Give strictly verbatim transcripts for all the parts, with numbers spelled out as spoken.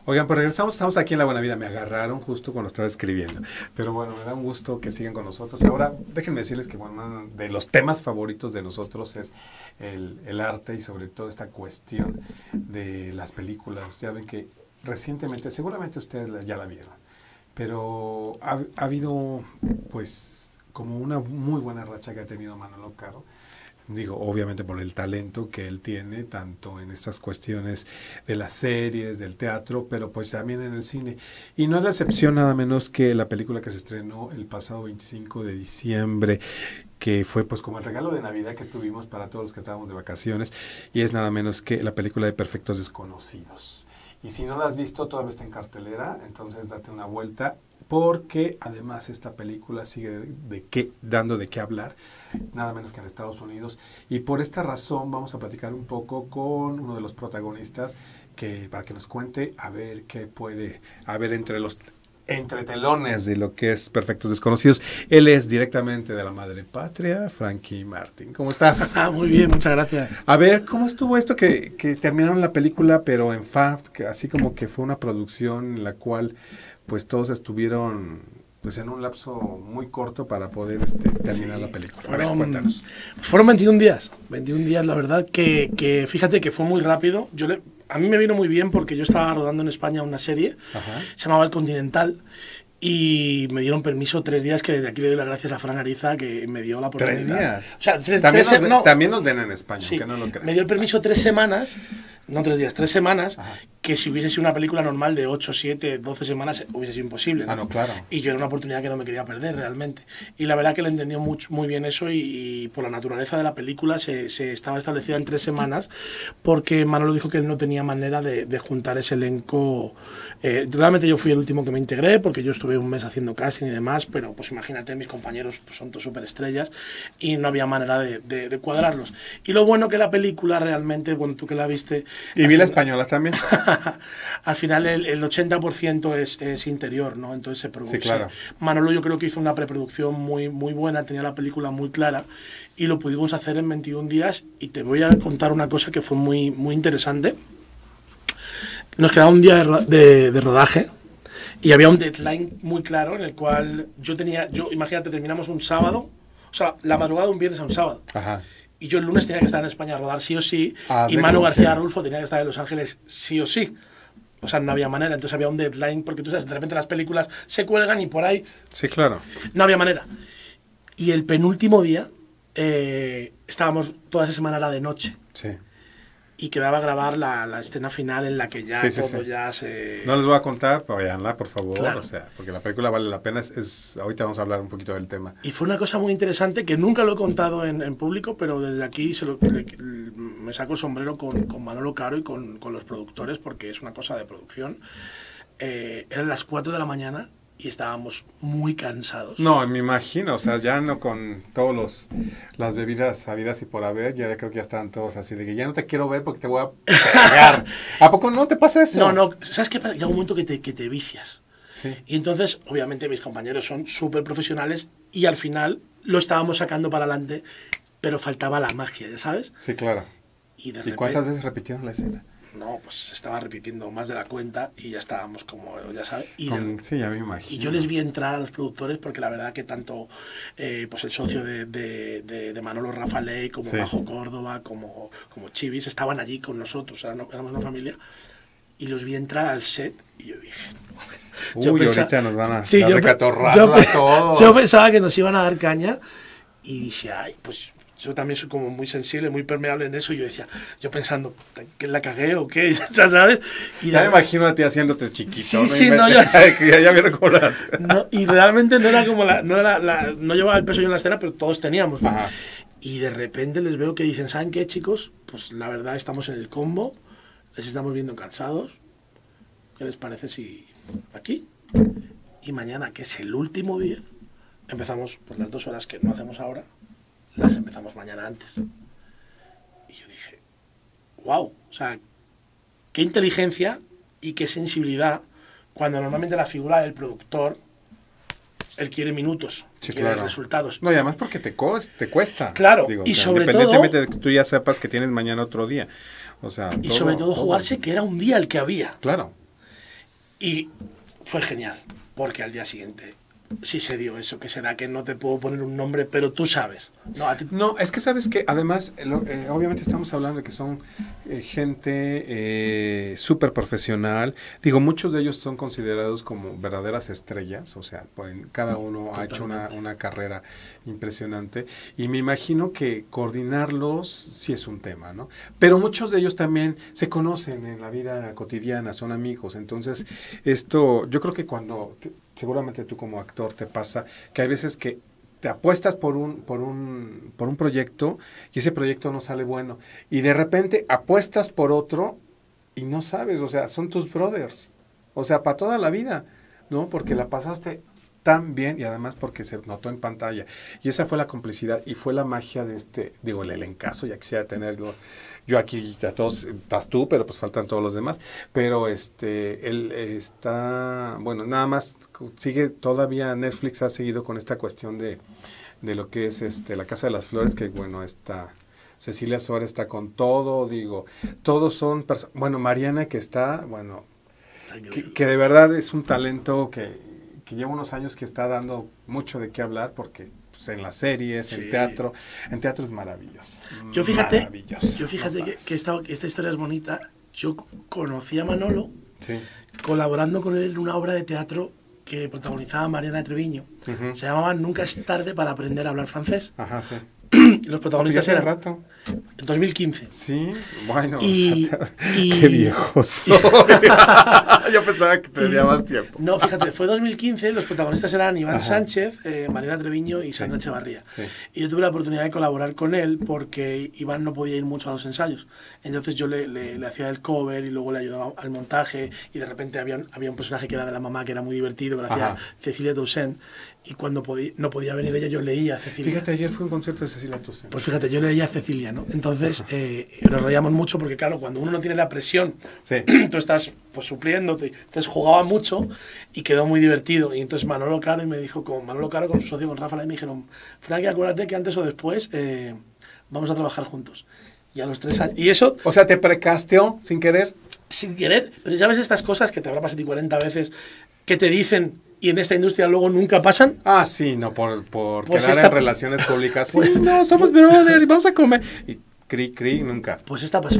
Oigan, pues regresamos, estamos aquí en La Buena Vida. Me agarraron justo cuando estaba escribiendo. Pero bueno, me da un gusto que sigan con nosotros. Ahora, déjenme decirles que bueno, de los temas favoritos de nosotros es el, el arte y sobre todo esta cuestión de las películas. Ya ven que recientemente, seguramente ustedes ya la vieron, pero ha, ha habido pues como una muy buena racha que ha tenido Manolo Caro. Digo, obviamente por el talento que él tiene, tanto en estas cuestiones de las series, del teatro, pero pues también en el cine. Y no es la excepción nada menos que la película que se estrenó el pasado veinticinco de diciembre, que fue pues como el regalo de Navidad que tuvimos para todos los que estábamos de vacaciones, y es nada menos que la película de Perfectos Desconocidos. Y si no la has visto, todavía está en cartelera, entonces date una vuelta, porque además esta película sigue de, de qué, dando de qué hablar, nada menos que en Estados Unidos. Y por esta razón vamos a platicar un poco con uno de los protagonistas, que para que nos cuente a ver qué puede haber entre los entre telones de lo que es Perfectos Desconocidos. Él es directamente de la madre patria, Frankie Martin. ¿Cómo estás? Ah, muy bien, muchas gracias. A ver, ¿cómo estuvo esto que, que terminaron la película, pero en F A F, que así como que fue una producción en la cual pues todos estuvieron pues en un lapso muy corto para poder este, terminar sí, la película? A fueron, ver, cuéntanos. Fueron veintiún días, veintiún días, la verdad que, que fíjate que fue muy rápido. Yo le, a mí me vino muy bien porque yo estaba rodando en España una serie, Ajá. se llamaba El Continental, y me dieron permiso tres días, que desde aquí le doy las gracias a Fran Ariza, que me dio la oportunidad. ¿Tres días? O sea, tres, también, tres, nos, no, también nos den en España, sí, que no lo crees. Me dio el permiso tres semanas, no tres días, tres semanas, Ajá. que si hubiese sido una película normal de ocho, siete, doce semanas hubiese sido imposible, ¿no? Ah, no, claro. Y yo era una oportunidad que no me quería perder realmente. Y la verdad que le entendió muy, muy bien eso, y, y por la naturaleza de la película se, se estaba establecida en tres semanas, porque Manolo dijo que él no tenía manera de, de juntar ese elenco. Eh, realmente yo fui el último que me integré, porque yo estuve un mes haciendo casting y demás, pero pues imagínate, mis compañeros pues, son todos superestrellas y no había manera de, de, de cuadrarlos. Y lo bueno que la película realmente, bueno, tú que la viste... Y vi la española también. Al final el, el ochenta por ciento es, es interior, ¿no? Entonces se produce. Sí, claro. Manolo yo creo que hizo una preproducción muy, muy buena, tenía la película muy clara y lo pudimos hacer en veintiún días, y te voy a contar una cosa que fue muy, muy interesante. Nos quedaba un día de, de, de rodaje y había un deadline muy claro en el cual yo tenía, yo imagínate, terminamos un sábado, o sea, la madrugada de un viernes a un sábado. Ajá. Y yo el lunes tenía que estar en España a rodar sí o sí, ah, y Manu García Rulfo tenía que estar en Los Ángeles sí o sí. O sea, no había manera, entonces había un deadline, porque tú sabes, de repente las películas se cuelgan y por ahí... Sí, claro. No había manera. Y el penúltimo día, eh, estábamos, toda esa semana era de noche. Sí. Y quedaba grabar la, la escena final en la que ya sí, sí, todo sí. ya se... No les voy a contar, pero véanla, por favor. Claro. O sea, porque la película vale la pena. Es, es, ahorita vamos a hablar un poquito del tema. Y fue una cosa muy interesante que nunca lo he contado en, en público, pero desde aquí se lo, le, me saco el sombrero con, con Manolo Caro y con, con los productores, porque es una cosa de producción. Eh, eran las cuatro de la mañana y estábamos muy cansados. No, me imagino, o sea, ya no con todos los las bebidas sabidas y por haber, ya creo que ya están todos así de que ya no te quiero ver porque te voy a pegar. ¿A poco no te pasa eso? No, no, ¿sabes qué pasa? Llega un momento que te, que te vicias. Sí. Y entonces, obviamente, mis compañeros son súper profesionales y al final lo estábamos sacando para adelante, pero faltaba la magia, ¿ya sabes? Sí, claro. ¿Y, de ¿Y repente, cuántas veces repitieron la escena? No, pues estaba repitiendo más de la cuenta y ya estábamos como, ya sabes. Y, Con, sí, ya me imagino. Y yo les vi entrar a los productores, porque la verdad que tanto eh, pues el socio de, de, de, de Manolo, Rafa Ley, como sí. Bajo Córdoba, como, como Chivis, estaban allí con nosotros, éramos una familia, y los vi entrar al set y yo dije... Uy, yo pensaba, ahorita nos van a, sí, a recatorrar yo, a todos. Yo pensaba que nos iban a dar caña y dije, ay, pues... Yo también soy como muy sensible, muy permeable en eso, y yo decía, yo pensando, ¿que la cagué o qué? ¿Ya sabes? Y ya de... me imagino a ti haciéndote chiquito. Sí, ¿no? sí, me... no, yo... ya, ya vieron cómo lo hace. No, y realmente no era como la... No, era la, no llevaba el peso yo en la escena, pero todos teníamos, ¿no? Ajá. Y de repente les veo que dicen, ¿saben qué, chicos? Pues la verdad estamos en el combo, les estamos viendo cansados. ¿Qué les parece si aquí? Y mañana, que es el último día, empezamos pues las dos horas que no hacemos ahora, las empezamos mañana antes. Y yo dije, wow, o sea, qué inteligencia y qué sensibilidad, cuando normalmente la figura del productor, él quiere minutos, sí, quiere claro. resultados. No, y además porque te, co te cuesta. Claro, Digo, y o sea, sobre independientemente todo... de que tú ya sepas que tienes mañana otro día. O sea, y todo, sobre todo todo. jugarse que era un día el que había. Claro. Y fue genial, porque al día siguiente sí se dio eso, que será que no te puedo poner un nombre, pero tú sabes. No, ti... no es que sabes que además, lo, eh, obviamente estamos hablando de que son eh, gente eh, súper profesional. Digo, muchos de ellos son considerados como verdaderas estrellas, o sea, pues, cada uno Totalmente. ha hecho una, una carrera impresionante. Y me imagino que coordinarlos sí es un tema, ¿no? Pero muchos de ellos también se conocen en la vida cotidiana, son amigos. Entonces, esto, yo creo que cuando... Te, seguramente tú como actor te pasa que hay veces que te apuestas por un, por un, por un proyecto y ese proyecto no sale bueno. Y de repente apuestas por otro y no sabes, o sea, son tus brothers. O sea, para toda la vida, ¿no? Porque la pasaste tan bien y además porque se notó en pantalla. Y esa fue la complicidad y fue la magia de este, digo, el elencazo, ya quisiera tenerlo. Yo aquí, a todos, estás tú, pero pues faltan todos los demás. Pero este, él está, bueno, nada más sigue, todavía Netflix ha seguido con esta cuestión de, de lo que es este La Casa de las Flores, que bueno, está, Cecilia Suárez está con todo, digo, todos son, bueno, Mariana que está, bueno, que, que de verdad es un talento que, que lleva unos años que está dando mucho de qué hablar, porque... en las series, sí. en teatro, en teatro es maravilloso. Yo fíjate, maravilloso, yo fíjate no que, que, esta, que esta historia es bonita. Yo conocí a Manolo sí. colaborando con él en una obra de teatro que protagonizaba Mariana Treviño. Uh-huh. Se llamaba Nunca es tarde para aprender a hablar francés. Ajá, sí. Y los protagonistas eran... rato? En dos mil quince. Sí, bueno, y, o sea, y, qué viejo soy. Yo pensaba que tenía más tiempo. No, fíjate, fue dos mil quince, los protagonistas eran Iván Ajá. Sánchez, eh, Mariana Treviño y Sandra sí. Echevarría. Sí. Y yo tuve la oportunidad de colaborar con él porque Iván no podía ir mucho a los ensayos. Entonces yo le, le, le hacía el cover y luego le ayudaba al montaje y de repente había un, había un personaje que era de la mamá que era muy divertido, que lo hacía Cecilia Toussaint. Y cuando podía, no podía venir ella, yo leía a Cecilia. Fíjate, ayer fue un concierto de Cecilia Toussaint. Pues fíjate, yo leía a Cecilia, ¿no? Entonces eh, nos reíamos mucho porque, claro, cuando uno no tiene la presión, sí. tú estás pues supliéndote, entonces jugaba mucho y quedó muy divertido. Y entonces Manolo Caro y me dijo, con Manolo Caro, con su socio, con Rafa, y me dijeron, Frankie, acuérdate que antes o después eh, vamos a trabajar juntos. Y a los tres años... Y eso... O sea, ¿te precasteó sin querer? Sin querer, pero ya ves estas cosas que te habrá pasado a ti cuarenta veces, que te dicen... y en esta industria luego nunca pasan. Ah, sí, no, por, por pues quedar esta... en relaciones públicas. Pues... Sí, no, somos brothers y vamos a comer. Y cri, cri, nunca. Pues esta pasó.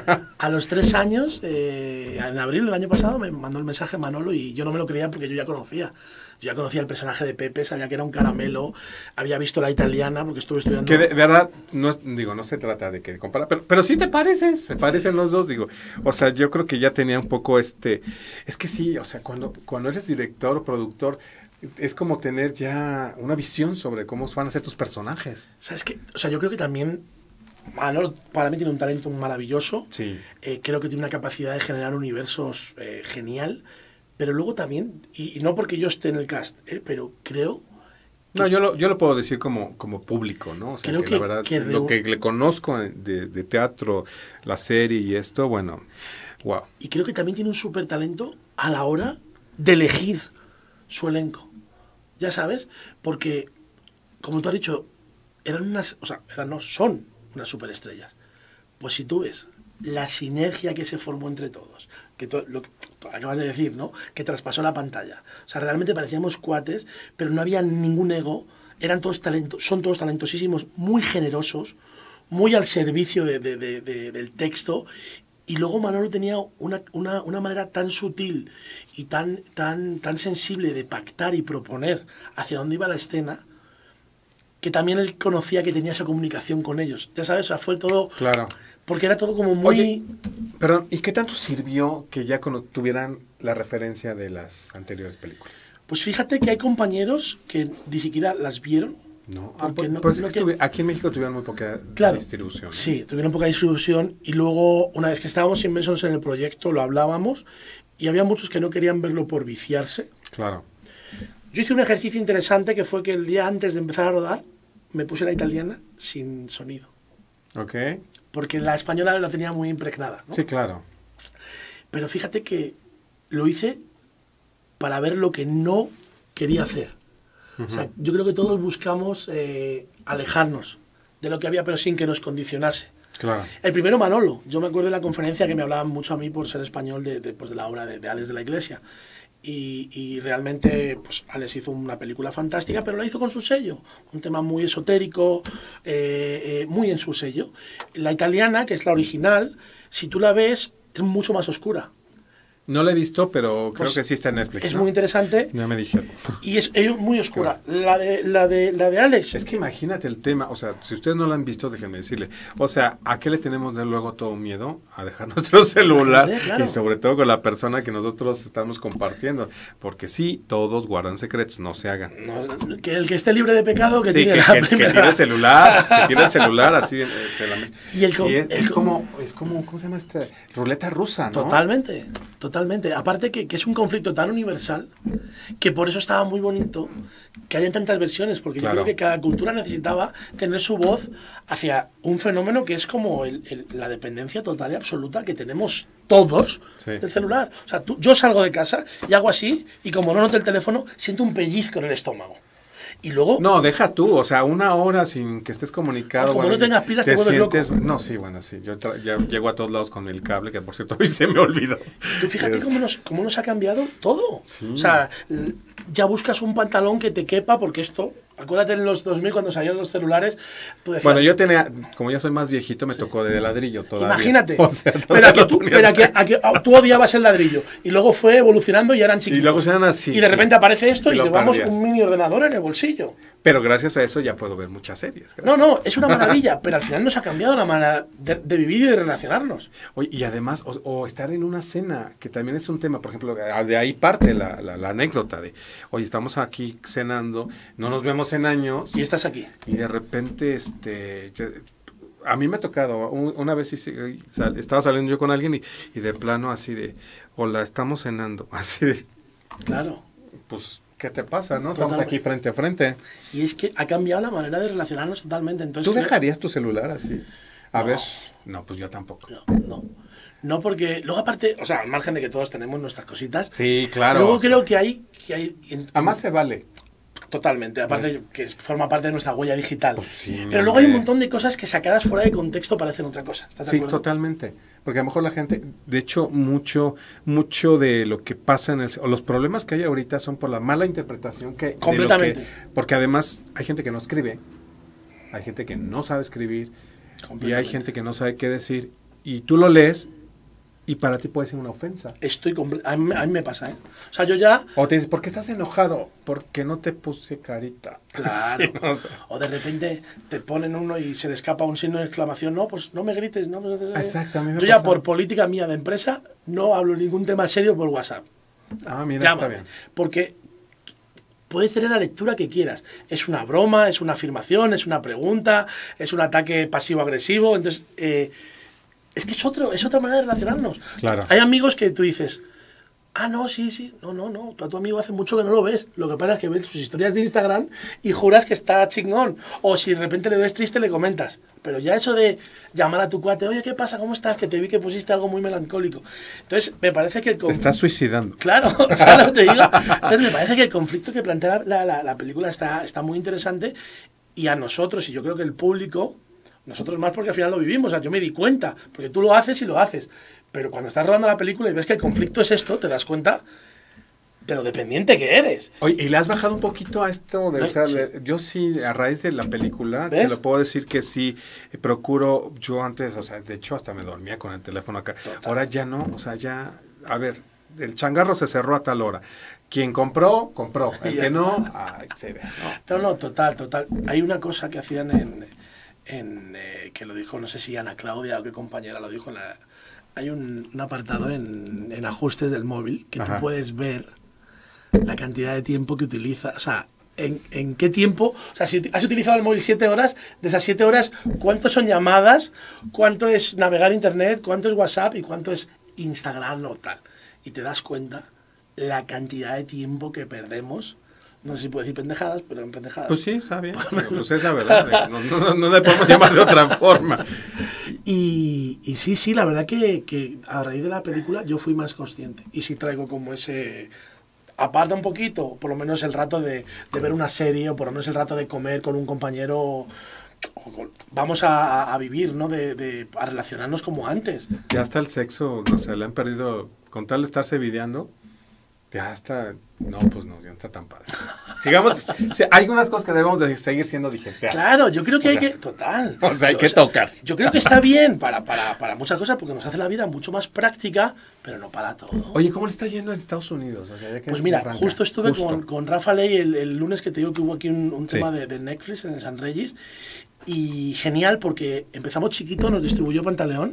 A los tres años, eh, en abril del año pasado, me mandó el mensaje Manolo y yo no me lo creía porque yo ya conocía. Yo ya conocía el personaje de Pepe, sabía que era un caramelo, había visto La Italiana porque estuve estudiando... Que de, de verdad, no, digo, no se trata de que compara, pero, pero sí te pareces, se parecen los dos, digo. O sea, yo creo que ya tenía un poco este... Es que sí, o sea, cuando, cuando eres director o productor, es como tener ya una visión sobre cómo van a ser tus personajes. ¿Sabes qué? O sea, yo creo que también... Manolo para mí tiene un talento maravilloso. Sí. Eh, creo que tiene una capacidad de generar universos eh, genial. Pero luego también, y, y no porque yo esté en el cast, ¿eh? pero creo... Que, no, yo lo, yo lo puedo decir como, como público, ¿no? O sea, creo que, que la verdad, que lo que le conozco de, de teatro, la serie y esto, bueno, wow. Y creo que también tiene un súper talento a la hora de elegir su elenco. Ya sabes, porque, como tú has dicho, eran unas, o sea, eran, no, son unas superestrellas. Pues si tú ves la sinergia que se formó entre todos, que to, lo que acabas de decir, ¿no? Que traspasó la pantalla. O sea, realmente parecíamos cuates, pero no había ningún ego. Eran todos talentos, son todos talentosísimos, muy generosos, muy al servicio de, de, de, de, del texto. Y luego Manolo tenía una, una, una manera tan sutil y tan, tan, tan sensible de pactar y proponer hacia dónde iba la escena, que también él conocía que tenía esa comunicación con ellos. Ya sabes, o sea, fue todo... Claro. Porque era todo como muy... Oye, perdón, ¿y qué tanto sirvió que ya tuvieran la referencia de las anteriores películas? Pues fíjate que hay compañeros que ni siquiera las vieron. No, ah, pues, no, pues no que... aquí en México tuvieron muy poca claro, distribución. ¿no? Sí, tuvieron poca distribución y luego, una vez que estábamos inmersos en el proyecto, lo hablábamos y había muchos que no querían verlo por viciarse. Claro. Yo hice un ejercicio interesante que fue que el día antes de empezar a rodar me puse La Italiana sin sonido. Ok. Porque la española la tenía muy impregnada, ¿no? Sí, claro. Pero fíjate que lo hice para ver lo que no quería hacer. Uh-huh. O sea, yo creo que todos buscamos eh, alejarnos de lo que había, pero sin que nos condicionase. Claro. El primero Manolo. Yo me acuerdo de la conferencia que me hablaban mucho a mí por ser español de, de, pues, de la obra de, de Alex de la Iglesia. Y, y realmente pues Alex hizo una película fantástica, pero la hizo con su sello. Un tema muy esotérico, eh, eh, muy en su sello. La italiana, que es la original, si tú la ves, es mucho más oscura. No la he visto, pero creo Pues que sí está en Netflix. Es ¿no? muy interesante. Ya me dijeron. Y es, es muy oscura. La de, la, de, la de Alex. Es que imagínate el tema, o sea, si ustedes no lo han visto, déjenme decirle, o sea, ¿a qué le tenemos de luego todo miedo? A dejar nuestro celular Claro. y sobre todo con la persona que nosotros estamos compartiendo, porque sí, todos guardan secretos, no se hagan. No, que el que esté libre de pecado, que Sí, tiene que, la que, que primera. tiene el celular, que tiene el celular así en, en la mesa. Y el Sí, com- es, el es com- como, es como, ¿cómo se llama esta? Ruleta rusa, ¿no? Totalmente, totalmente. Aparte que, que es un conflicto tan universal que por eso estaba muy bonito que hayan tantas versiones, porque Claro. yo creo que cada cultura necesitaba tener su voz hacia un fenómeno que es como el- el- la dependencia total y absoluta que tenemos todos Sí. del celular. O sea, tú, yo salgo de casa y hago así y como no noto el teléfono, siento un pellizco en el estómago. Y luego... No, deja tú, o sea, una hora sin que estés comunicado. Ah, como no tengas pilas, te vuelves loco. No, sí, bueno, sí. Yo tra- ya llego a todos lados con el cable, que por cierto hoy se me olvidó. Tú fíjate Este, cómo, nos, cómo nos ha cambiado todo. Sí. O sea, l- ya buscas un pantalón que te quepa, porque esto, acuérdate en los dos mil cuando salieron los celulares, tú decías, Bueno, yo tenía, como ya soy más viejito, me tocó de ladrillo todavía. imagínate, O sea, pero, todavía a que lo tú, ponías- pero a que, a que- a- tú odiabas el ladrillo y luego fue evolucionando y eran chiquitos. Y luego eran así, Y de sí. repente aparece esto Y y, lo llevamos perdías. un mini ordenador en el bolsillo. Pero gracias a eso ya puedo ver muchas series. No, gracias. no, es una maravilla, pero al final nos ha cambiado la manera de, de vivir y de relacionarnos. Oye, y además, o, o estar en una cena, que también es un tema, por ejemplo, de ahí parte la, la, la anécdota de, oye, estamos aquí cenando, no nos vemos en años, Y estás aquí. y de repente, este, te- a mí me ha tocado, un- una vez hice- sal- estaba saliendo yo con alguien y, y de plano así de, hola, estamos cenando, así de, Claro. pues, ¿qué te pasa, no? Estamos Totalmente. aquí frente a frente. Y es que ha cambiado la manera de relacionarnos totalmente. Entonces, ¿Tú creo- dejarías tu celular así? A No. ver, no, pues yo tampoco. No, no. No, porque luego aparte, o sea, al margen de que todos tenemos nuestras cositas, Sí, claro. luego o sea, creo que hay, que hay en- además se vale. totalmente, aparte que es- forma parte de nuestra huella digital. Pues sí, Pero luego hay un hombre. montón de cosas que sacadas fuera de contexto parecen otra cosa. ¿Estás de Sí, acuerdo? totalmente. Porque a lo mejor la gente, de hecho, mucho, mucho de lo que pasa en el, o los problemas que hay ahorita son por la mala interpretación que, de lo Completamente. que- porque además hay gente que no escribe, hay gente que no sabe escribir y hay Completamente. gente que no sabe qué decir y tú lo lees y para ti puede ser una ofensa. Estoy comple- a, mí, a mí me pasa, ¿eh? O sea, yo ya, O te dices, ¿por qué estás enojado? Porque no te puse carita. claro, Sí, o sea, o de repente te ponen uno y se le escapa un signo de exclamación, no, pues no me grites, no me grites. Exacto, a mí me Yo ya pasa. por política mía de empresa no hablo ningún tema serio por WhatsApp. ah, mira, Llámame, está bien. porque puedes tener la lectura que quieras. Es una broma, es una afirmación, es una pregunta, es un ataque pasivo-agresivo. Entonces, eh, es que es, otro, es otra manera de relacionarnos. Claro. Hay amigos que tú dices, ah, no, sí, sí, no, no, no, tú a tu amigo hace mucho que no lo ves. Lo que pasa es que ves sus historias de Instagram y juras que está chingón. O si de repente le ves triste, le comentas. Pero ya eso de llamar a tu cuate, oye, ¿qué pasa? ¿Cómo estás? Que te vi que pusiste algo muy melancólico. Entonces, me parece que el Te conf- estás suicidando. Claro, ¿sabes lo que te digo? Entonces me parece que el conflicto que plantea la, la- la película está, está muy interesante y a nosotros, y yo creo que el público, nosotros más porque al final lo vivimos, o sea, yo me di cuenta, porque tú lo haces y lo haces, pero cuando estás rodando la película y ves que el conflicto es esto, te das cuenta de lo dependiente que eres. Oye, ¿y le has bajado un poquito a esto? De, No, o sea, sí. le- yo sí, a raíz de la película, ¿Ves? te lo puedo decir que sí, eh, procuro, yo antes, o sea, de hecho hasta me dormía con el teléfono acá. Total. Ahora ya no, o sea, ya, a ver, el changarro se cerró a tal hora. Quien compró, compró. El Ya que está. no, ay, se ve. No. No, no, total, total. Hay una cosa que hacían en, en eh, que lo dijo, no sé si Ana Claudia o qué compañera lo dijo, en la, hay un, un apartado en, en ajustes del móvil que Ajá. tú puedes ver la cantidad de tiempo que utiliza, o sea, en, en qué tiempo, o sea, si has utilizado el móvil siete horas, de esas siete horas, ¿cuánto son llamadas? ¿Cuánto es navegar internet? ¿Cuánto es WhatsApp? ¿Y cuánto es Instagram o tal? Y te das cuenta la cantidad de tiempo que perdemos. No sé si puedo decir pendejadas, pero en pendejadas. Pues sí, está bien. Pues es la verdad. No, no, no le podemos llamar de otra forma. Y, y sí, sí, la verdad que, que a raíz de la película yo fui más consciente. Y sí traigo como ese... Aparta un poquito, por lo menos el rato de, de ver una serie o por lo menos el rato de comer con un compañero o vamos a, a vivir, ¿no? De, de, a relacionarnos como antes. Ya hasta el sexo, no sé, le han perdido, con tal de estarse videando, ya está, no, pues no, ya no está tan padre. Sigamos, sí, hay unas cosas que debemos de seguir siendo digitales. Claro, yo creo que o hay sea, que, total. O sea, hay yo, que o sea, tocar. Yo creo que está bien para, para, para muchas cosas porque nos hace la vida mucho más práctica, pero no para todo. Oye, ¿cómo le está yendo en Estados Unidos? O sea, ya que pues mira, arranca. justo estuve Justo. Con, con Rafa Ley el, el lunes que te digo que hubo aquí un, un Sí. tema de, de Netflix en el San Reyes y genial porque empezamos chiquito, nos distribuyó Pantaleón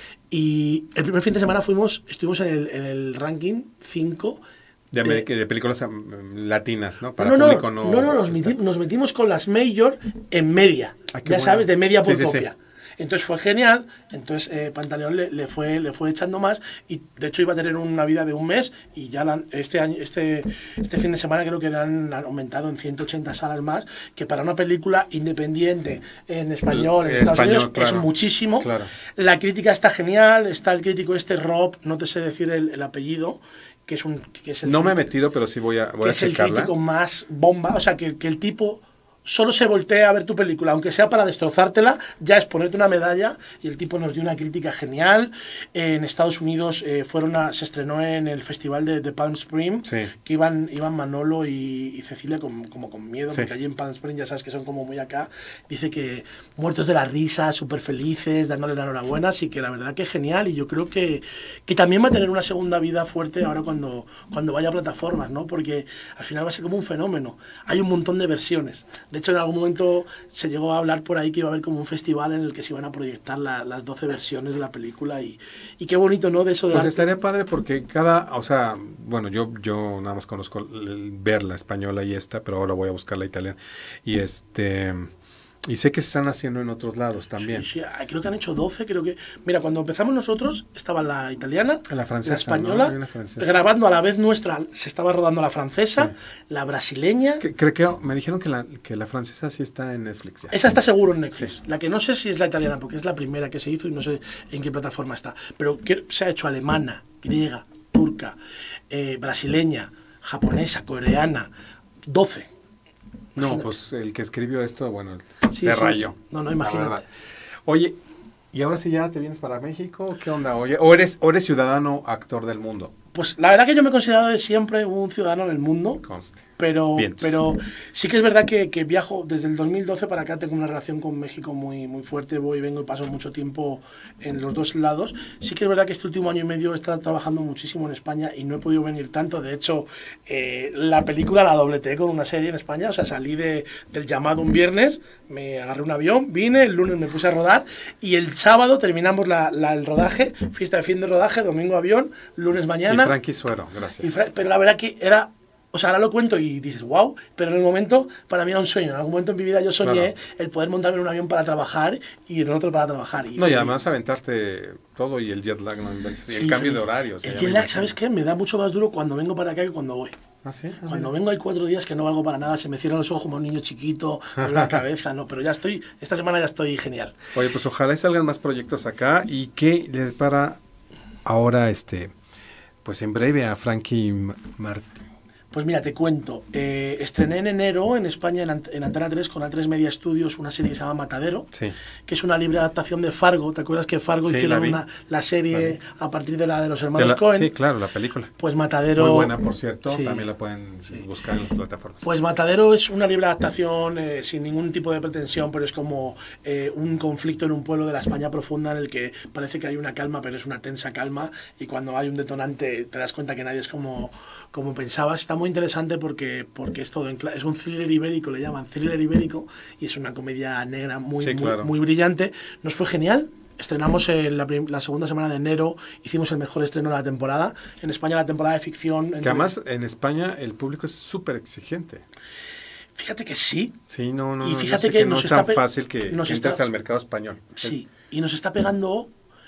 y el primer fin de semana fuimos, estuvimos en el, en el ranking cinco. De, de, de películas um, latinas, ¿no? Para no, no, público no, no. no, no, nos, meti, nos metimos con las major en media. Ay, ya bueno. sabes, de media por Sí, sí, copia. sí. Entonces fue genial, entonces eh, Pantaleón le, le, fue, le fue echando más y de hecho iba a tener una vida de un mes y ya la, este, año, este, este fin de semana creo que le han, han aumentado en ciento ochenta salas más, que para una película independiente en español en El Estados español, Unidos claro, es muchísimo. Claro. La crítica está genial, está el crítico este Rob, no te sé decir el, el apellido, que es un... Que es el No me he crítico, metido, pero sí voy a, voy que a es el checarla. crítico más bomba, o sea, que, que el tipo solo se voltea a ver tu película, aunque sea para destrozártela, ya es ponerte una medalla, y el tipo nos dio una crítica genial. Eh, en Estados Unidos eh, fueron a, se estrenó en el festival de, de Palm Springs, Sí. que iban, iban Manolo y, y Cecilia con, como con miedo, Sí. porque allí en Palm Springs ya sabes que son como muy acá. Dice que muertos de la risa, súper felices, dándole la enhorabuena, así que la verdad que genial, y yo creo que, que también va a tener una segunda vida fuerte ahora cuando, cuando vaya a plataformas, ¿no? Porque al final va a ser como un fenómeno. Hay un montón de versiones. De hecho, en algún momento se llegó a hablar por ahí que iba a haber como un festival en el que se iban a proyectar la, las doce versiones de la película y, y qué bonito, ¿no? De eso de Pues la... estaría padre porque cada, o sea, bueno, yo yo nada más conozco el, el, ver la española y esta, pero ahora voy a buscar la italiana. Y este y sé que se están haciendo en otros lados también. Sí, sí, creo que han hecho doce, creo que... Mira, cuando empezamos nosotros estaba la italiana, La francesa, la española, ¿no? Hay una francesa. grabando a la vez nuestra, se estaba rodando la francesa, Sí. la brasileña... Que, creo que me dijeron que la, que la francesa sí está en Netflix ya. Esa está seguro en Netflix. Sí. La que no sé si es la italiana, porque es la primera que se hizo y no sé en qué plataforma está. Pero que se ha hecho alemana, griega, turca, eh, brasileña, japonesa, coreana, doce. No, Imagínate. pues el que escribió esto, bueno, Sí, se sí, rayó. sí. No, no, la imagínate. verdad. Oye, ¿y ahora sí ya te vienes para México? ¿Qué onda? Oye, ¿o eres, o eres ciudadano actor del mundo? Pues la verdad que yo me he considerado de siempre un ciudadano del mundo. Conste. Pero, Vientos. pero sí que es verdad que, que viajo desde el dos mil doce para acá, tengo una relación con México muy, muy fuerte, voy y vengo y paso mucho tiempo en los dos lados. Sí que es verdad que este último año y medio he estado trabajando muchísimo en España y no he podido venir tanto. De hecho, eh, la película la dobleteé con una serie en España, o sea, salí de, del llamado un viernes, me agarré un avión, vine, el lunes me puse a rodar y el sábado terminamos la, la, el rodaje, fiesta de fin de rodaje, domingo avión, lunes mañana. Y Frankie Suero, gracias. Y Fra pero la verdad que era... O sea, ahora lo cuento y dices, wow, pero en el momento, para mí era un sueño. En algún momento en mi vida yo soñé Claro. el poder montarme en un avión para trabajar y en otro para trabajar. Y No, y fue- además aventarte todo y el jet lag, no inventes, y sí, el cambio fue- de horario. o sea, el ya jet me lag, imagino. ¿sabes qué? Me da mucho más duro cuando vengo para acá que cuando voy. ¿Ah, sí? Ah, Cuando mira. vengo hay cuatro días que no valgo para nada, se me cierran los ojos como un niño chiquito, me duele la cabeza, ¿no? Pero ya estoy, esta semana ya estoy genial. Oye, pues ojalá y salgan más proyectos acá y que le para ahora, este, pues en breve a Frankie Martí. Pues mira, te cuento. Eh, estrené en enero en España, en, Ant en Antena tres, con A tres Media Studios, una serie que se llama Matadero, Sí. que es una libre adaptación de Fargo. ¿Te acuerdas que Fargo Sí, la hicieron vi. una, la serie La vi. a partir de la de los De hermanos la- Cohen? sí, claro, la película. Pues Matadero... Muy buena, por cierto. Sí. También la pueden Sí. buscar en las plataformas. Pues Matadero es una libre adaptación eh, sin ningún tipo de pretensión, pero es como eh, un conflicto en un pueblo de la España profunda en el que parece que hay una calma, pero es una tensa calma, y cuando hay un detonante te das cuenta que nadie es como, como pensabas. Está muy interesante porque, porque es todo en cla- es un thriller ibérico, le llaman thriller ibérico, y es una comedia negra muy, Sí, muy, claro. muy brillante. Nos fue genial. Estrenamos en la, prim- la segunda semana de enero, hicimos el mejor estreno de la temporada. En España la temporada de ficción... Que entre- además en España el público es súper exigente. Fíjate que sí, Sí, no, no, Y no, yo fíjate sé que que no nos es tan está pe- fácil que, nos que está- entres al mercado español. sí, y nos está pegando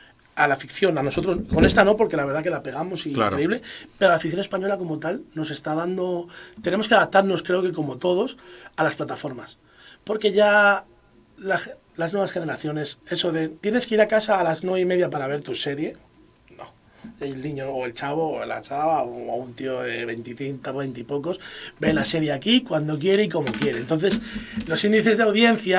a la ficción, a nosotros, con esta no, porque la verdad que la pegamos y Claro. increíble, pero a la ficción española como tal nos está dando, tenemos que adaptarnos, creo que como todos, a las plataformas, porque ya la ge- las nuevas generaciones, eso de, tienes que ir a casa a las nueve y media para ver tu serie, no, el niño o el chavo o la chava o un tío de veinticinco, veinte y pocos, ve la serie aquí cuando quiere y como quiere, entonces los índices de audiencia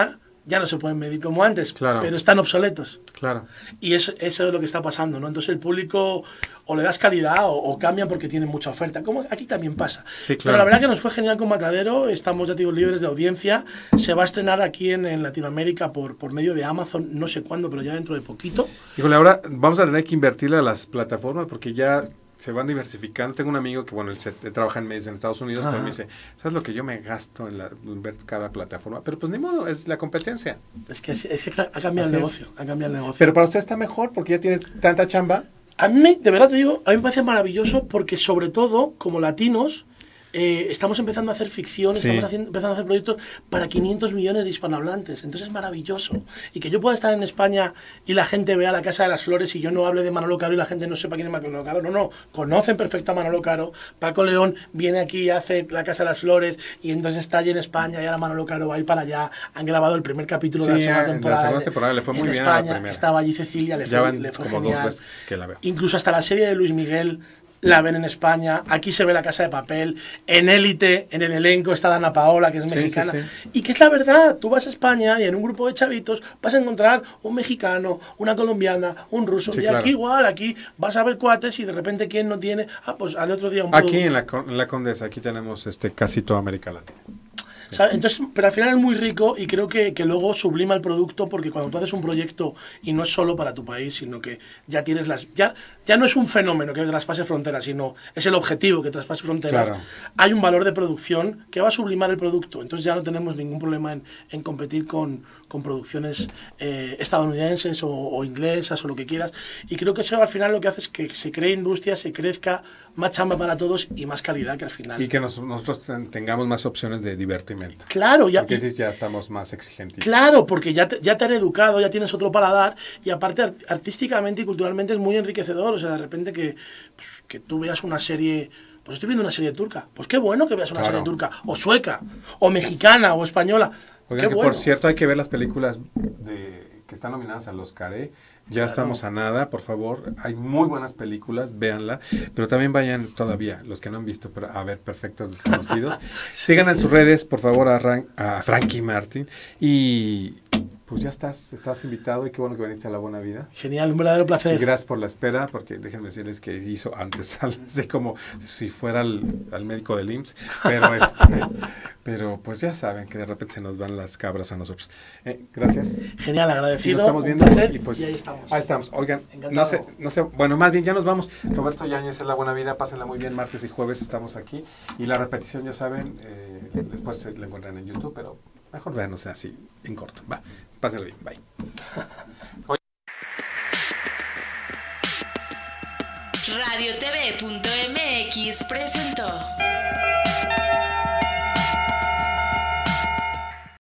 ya no se pueden medir como antes, claro. pero están obsoletos. Claro. Y eso, eso es lo que está pasando, ¿no? Entonces el público o le das calidad o, o cambian porque tienen mucha oferta, como aquí también pasa. Sí, claro. Pero la verdad que nos fue genial con Matadero, estamos, ya te digo, libres de audiencia, se va a estrenar aquí en, en Latinoamérica por, por medio de Amazon, no sé cuándo, pero ya dentro de poquito. Híjole, ahora vamos a tener que invertirle a las plataformas porque ya se van diversificando. Tengo un amigo que, bueno, él se, trabaja en medios en Estados Unidos, pero me dice, ¿sabes lo que yo me gasto en, la, en ver cada plataforma? Pero pues ni modo, es la competencia. Es que, es que ha cambiado Así el negocio, es. ha cambiado el negocio. Pero para usted está mejor porque ya tiene tanta chamba. A mí, de verdad te digo, a mí me parece maravilloso porque sobre todo, como latinos, eh, estamos empezando a hacer ficción, Sí. estamos haciendo, empezando a hacer proyectos para quinientos millones de hispanohablantes. Entonces es maravilloso. Y que yo pueda estar en España y la gente vea La Casa de las Flores y yo no hable de Manolo Caro y la gente no sepa quién es Manolo Caro. No, no, conocen perfecto a Manolo Caro. Paco León viene aquí y hace La Casa de las Flores y entonces está allí en España y ahora Manolo Caro va a ir para allá. Han grabado el primer capítulo Sí, de la segunda en la temporada. segunda temporada le fue en muy bien a España, la primera. estaba allí Cecilia, le Ya fue, van le fue como genial. dos veces que la veo. Incluso hasta la serie de Luis Miguel la ven en España, aquí se ve La Casa de Papel, en Élite, en el elenco está Dana Paola, que es Sí, mexicana, sí, sí. y que es la verdad, tú vas a España y en un grupo de chavitos vas a encontrar un mexicano, una colombiana, un ruso, Sí, y claro. aquí igual, aquí vas a ver cuates y de repente quién no tiene, ah, pues al otro día un Aquí producto. en la, Con- en la Condesa, aquí tenemos este casi toda América Latina. ¿Sabes? Entonces, pero al final es muy rico y creo que, que luego sublima el producto porque cuando tú haces un proyecto y no es solo para tu país, sino que ya tienes las... Ya, ya no es un fenómeno que traspase fronteras, sino es el objetivo que traspase fronteras. Claro. Hay un valor de producción que va a sublimar el producto. Entonces ya no tenemos ningún problema en, en competir con, con producciones eh, estadounidenses o, o inglesas o lo que quieras. Y creo que eso al final lo que hace es que se cree industria, se crezca, más chamba para todos y más calidad que al final. Y que nos- nosotros ten- tengamos más opciones de divertimento. Claro, ya, Porque y- sí, ya estamos más exigentes. Claro, porque ya te, ya te han educado, ya tienes otro paladar y aparte art- artísticamente y culturalmente es muy enriquecedor. O sea, de repente que, pues, que tú veas una serie, pues estoy viendo una serie turca. Pues qué bueno que veas una Claro. serie turca, o sueca, o mexicana, o española. Oigan, qué que bueno. por cierto hay que ver las películas de, que están nominadas al Oscar, ¿eh? Ya Claro. estamos a nada, por favor. Hay muy buenas películas, véanla. Pero también vayan todavía, los que no han visto, pero a ver, Perfectos Desconocidos. Sigan en sus redes, por favor, a, Ran- a Frankie Martin. Y pues ya estás, estás invitado y qué bueno que viniste a La Buena Vida. Genial, un verdadero Y placer. gracias por la espera, porque déjenme decirles que hizo antes, así como si fuera al, al médico del I M S S, pero este, pero pues ya saben que de repente se nos van las cabras a nosotros. Eh, gracias. Genial, Y agradecido. nos estamos un viendo placer, y pues y ahí estamos. ahí estamos. Oigan, Encantado. no sé, no sé, bueno, más bien ya nos vamos. Roberto Yáñez en La Buena Vida, pásenla muy bien, martes y jueves estamos aquí y la repetición ya saben, eh, después se la encuentran en YouTube, pero mejor véanos así en corto. Va, pásenla bien, bye. Radio T V punto M X presentó